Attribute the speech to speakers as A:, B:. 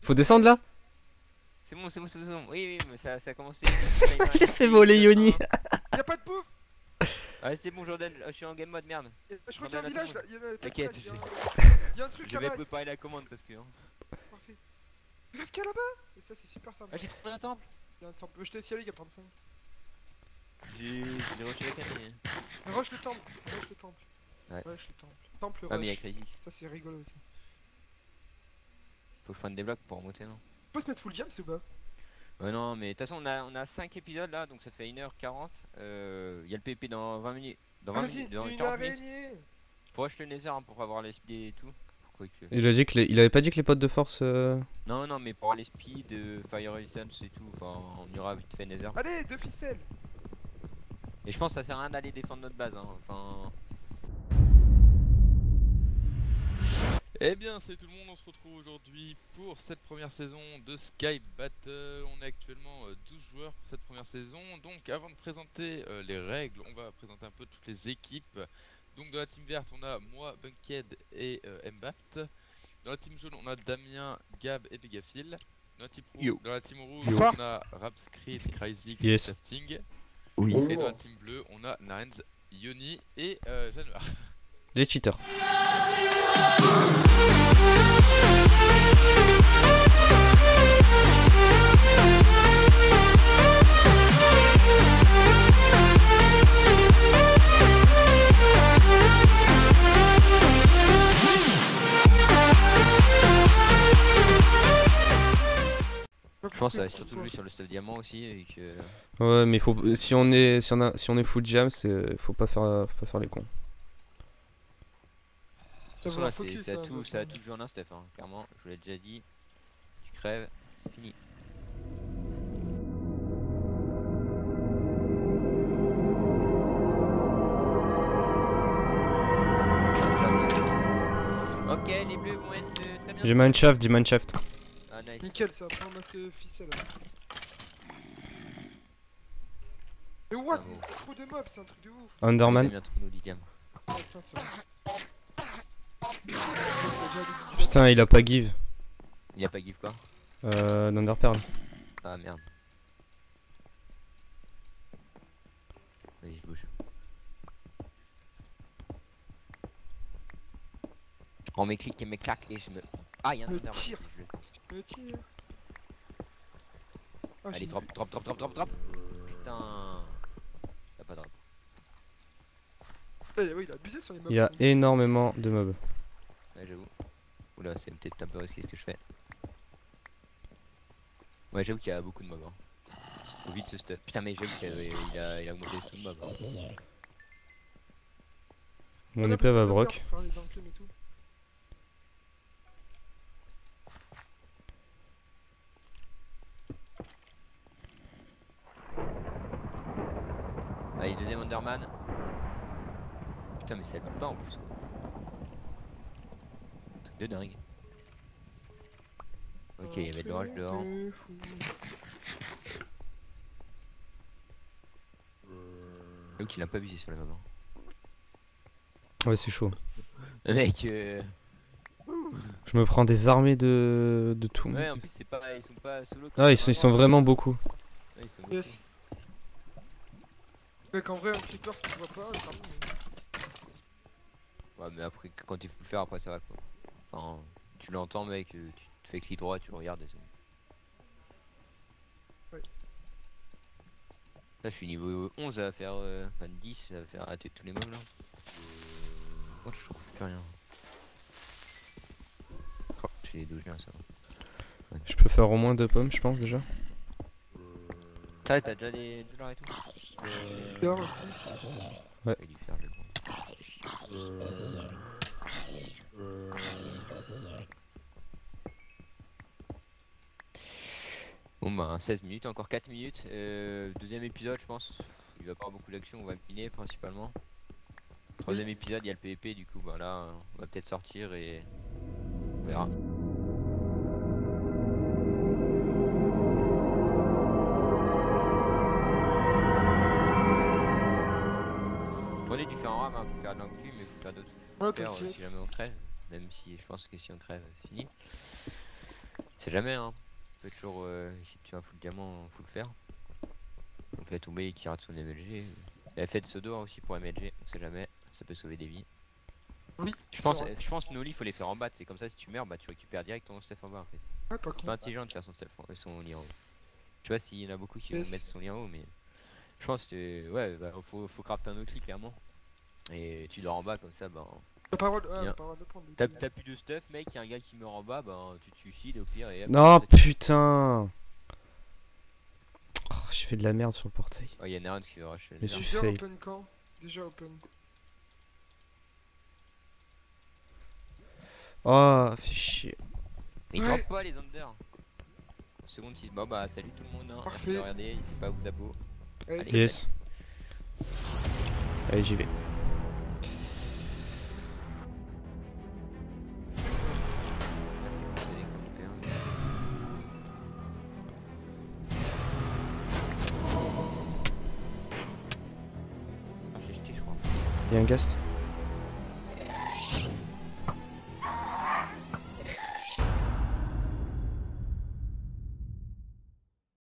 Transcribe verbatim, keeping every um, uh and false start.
A: Faut descendre là.
B: C'est bon, c'est bon, c'est bon. Oui, oui, mais ça, ça a commencé.
A: J'ai fait voler Yoni.
C: Y'a pas de bouffe.
B: Ah, c'est bon, Jordan, je suis en game mode, merde.
C: Je crois qu'il y a un village là.
B: T'inquiète,
C: y'a un truc
B: je vais
C: là-bas.
B: préparer la commande parce que. Hein.
C: Parfait. Regarde ce qu'il y a là-bas. Et ça, c'est super simple.
B: Ah, j'ai trouvé un temple.
C: Y'a un temple. Je t'ai dit, il y a trente-cinq.
B: J'ai j'ai reçu la camille.
C: Rush le temple. Rush le temple.
B: Ouais.
C: Rush le temple. Temple rush.
B: Ah, mais y'a Crazy.
C: Ça, c'est rigolo aussi.
B: Faut que je prenne des blocs pour remonter, non?
C: On peut se mettre full jam, c'est ou pas?
B: Ouais, non, mais de toute façon, on a, on a cinq épisodes là, donc ça fait une heure quarante. Euh, y'a le P P dans vingt minutes. Dans vingt minutes, dans
C: Une
B: quarante minutes.
C: araignée.
B: Faut acheter le nether hein, pour avoir les speed et tout. Pourquoi que...
A: Il a dit que les... il avait pas dit que les potes de force. Euh...
B: Non, non, mais pour avoir les speed, euh, fire resistance et tout. Enfin, on ira vite fait nether.
C: Allez, deux ficelles.
B: Et je pense que ça sert à rien d'aller défendre notre base. Hein. Enfin.
D: Eh bien c'est tout le monde, on se retrouve aujourd'hui pour cette première saison de Sky Battle. On est actuellement euh, douze joueurs pour cette première saison. Donc avant de présenter euh, les règles, on va présenter un peu toutes les équipes. Donc dans la team verte on a moi, Bunkhead et euh, Mbapt. Dans la team jaune on a Damien, Gab et Vegafil. Dans la team, rou dans la team rouge
C: Bonsoir.
D: on a Rapscrit, Crazy,
A: Yes.
D: Crafting.
B: Oui.
D: Et dans la team bleue on a Narens, Yoni et euh, Januar.
A: Des cheaters.
B: Je pense que ça va surtout jouer sur le stuff diamant aussi et que.
A: Ouais, mais faut si on est si on a si on est full jam, c'est faut pas faire faut pas faire les cons.
B: De toute façon, là, c'est ça, tout, ça a tout joué en un Steph, hein. Clairement, je vous l'ai déjà dit. Tu crèves, fini. Ok, les bleus vont être euh, très bien.
A: J'ai mineshaft, dis mineshaft.
B: Ah, nice.
C: Nickel, ça va prendre notre ficelle. Mais what?
B: Bravo.
C: Trop de mobs, c'est un truc de ouf.
A: Underman.
B: Bien trop nos ligams.
C: Ah, putain, c'est vrai.
A: Putain, il a pas give.
B: Il a pas give quoi?
A: Euh, d'Underpearl.
B: Ah merde. Vas-y, je bouge. Je prends mes clics et mes claques et je me. Ah, y'a un
C: Le
B: Underman,
C: tir.
B: je le-
C: Le tir. Ah,
B: Allez,
C: j'ai-
B: drop, drop, drop, drop, drop, drop. Putain. Y'a pas de drop.
C: Ah, oui, il a abusé sur les mobs.
A: Il y a énormément de mobs.
B: Ouais, j'avoue. Oula, c'est peut-être un peu risqué ce que je fais. Ouais, j'avoue qu'il y a beaucoup de mobs. Hein. Faut vite ce stuff. Putain, mais j'avoue qu'il a, il a, il a augmenté le mob. Hein.
A: Mon épée va broc.
C: Faire les enclumes et tout.
B: Allez, deuxième Underman. Putain, mais ça loot pas en plus quoi. Truc de dingue. Ok, il y avait de l'orage dehors. Donc il a pas abusé sur les mobs. Hein.
A: Ouais, c'est chaud.
B: Mec, euh...
A: Je me prends des armées de de tout.
B: ouais, en plus c'est pas, ils sont pas solo.
A: Ah, ils sont, ils sont vraiment beaucoup.
B: Ouais, ils sont beaucoup.
C: Yes. Mec, en vrai, un creeper, tu vois pas, pardon.
B: Ouais, mais après, quand il faut le faire, après ça va quoi. Enfin, tu l'entends, mec, euh, tu te fais clic droit, tu le regardes et c'est bon.
C: Ouais.
B: Là, je suis niveau onze à faire. Euh, enfin, dix à faire rater tous les mobs là. Oh, je trouve plus rien. Oh, j'ai des douches là, ça va. Ouais.
A: Je peux faire au moins deux pommes, je pense déjà.
B: T'as t'as déjà des dollars et tout
C: Euh... Dehors aussi.
A: Ouais.
B: Il y faire, je le prends. Bon bah seize minutes, encore quatre minutes, euh, deuxième épisode je pense, il va pas avoir beaucoup d'action, on va miner principalement. Troisième épisode il y a le P V P du coup bah là on va peut-être sortir et on verra. Prenez différents rames, hein, faut faire de l'enclume mais faut faire d'autres
C: Ouais,
B: faire euh,
C: t'inquiète.
B: si jamais on crève, même si je pense que si on crève c'est fini. C'est jamais, hein. Tu peux toujours, euh, si tu as un full diamant, faut le faire. Donc la tomber qui rate son M L G. Elle a fait de pseudo aussi pour M L G, on sait jamais, ça peut sauver des vies.
C: Oui,
B: Je pense,
C: c'est vrai.
B: je pense Noli faut les faire en bas, c'est comme ça si tu meurs, bah tu récupères direct ton stuff en bas en fait.
C: Ouais, pas
B: C'est
C: con.
B: pas intelligent de faire son, stuff, en- son lit en haut. Je sais pas s'il y en a beaucoup qui
C: Yes.
B: vont mettre son lit en haut, mais je pense que ouais, bah, faut, faut crafter un autre lit clairement. Et tu dors en bas comme ça, bah
C: T'as pas le droit de, ouais,
B: Bien.
C: t'as pas le droit de prendre. le
B: t'as
C: kill.
B: t'as plus de stuff, mec, y a un gars qui meurt en bas, bah tu te suicides au pire et hop,
A: Non,
B: ça, tu-
A: putain. Oh, je fais de la merde sur le portail.
B: Oh, y a Nerons qui veut rush.
A: Mais je-
C: Déjà
A: fail.
C: open quand? Déjà open.
A: Oh, fais chier.
B: Mais ils
C: Ouais.
B: droppent pas les under. Seconde six, bon bah salut tout le monde, hein. Merci
C: Parfait.
B: de regarder, n'hésitez pas à vous abonner.
C: Allez,
B: Allez.
A: Yes. Allez, j'y vais.
B: Là c'est bon, c'est découpé, hein. Ah, j'ai jeté je crois.
A: Y'a un gast.